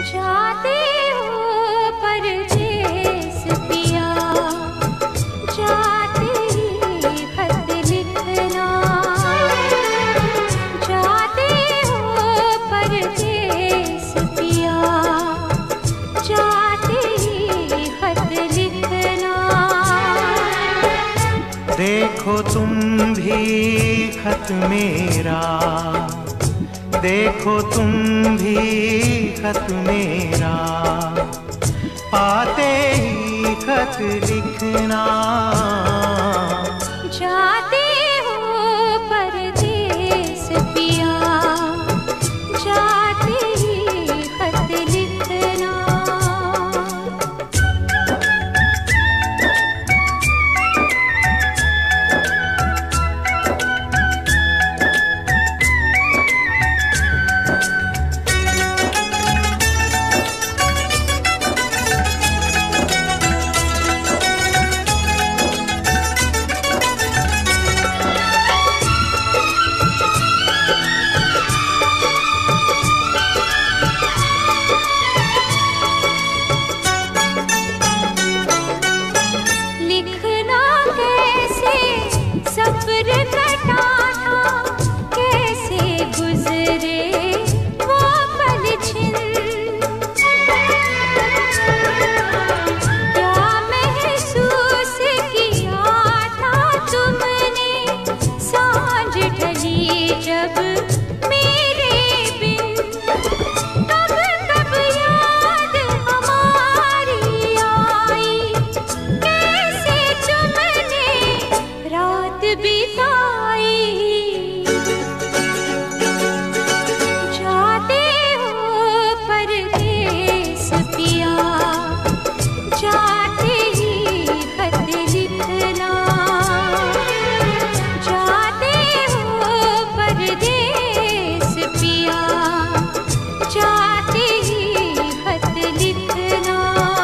जाते हो परदेस पिया, जाते ही खत लिखना। जाते हो परदेस पिया, जाते ही खत लिखना। देखो तुम भी खत मेरा, देखो तुम भी खत मेरा, पाते ही खत लिखना। जाते हो परदेस पिया, जाते ही खत लिखना। सफ़र कटा था कैसे गुजरे वो पल छिन। क्या महसूस किया था तुमने सांझ ढली जब मेरे बिन। कब कब याद हमारी आई, कैसे तुमने रात बिताई। जाते हो परदेस पिया, जाते ही खत लिखना। जाते हो परदेस पिया, जाते ही खत लिखना।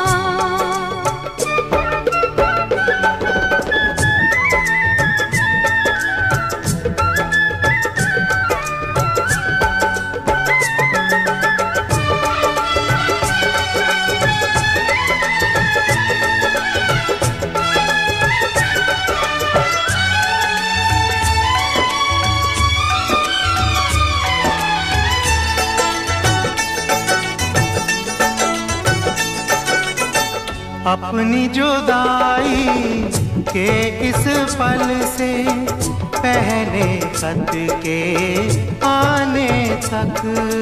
अपनी जुदाई के इस पल से पहले खत के आने तक,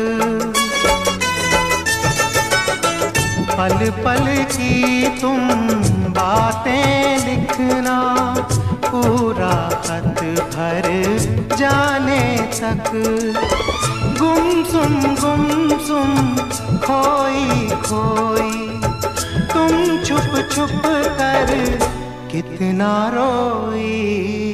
पल पल की तुम बातें लिखना। पूरा खत भर जाने तक गुमसुम खोई खोई तुम छुप छुप कर कितना रोई।